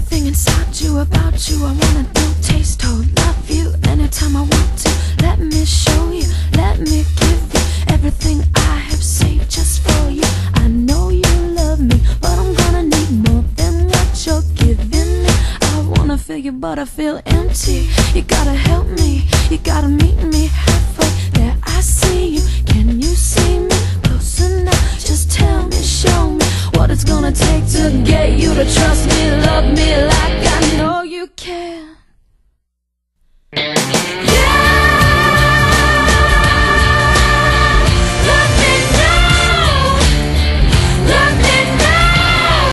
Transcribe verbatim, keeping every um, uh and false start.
everything inside you, about you. I wanna do, taste, hold, love you anytime I want to. Let me show you, let me give you everything I have saved just for you. I know you love me, but I'm gonna need more than what you're giving me. I wanna fill you, but I feel empty. You gotta help me, you gotta meet me halfway.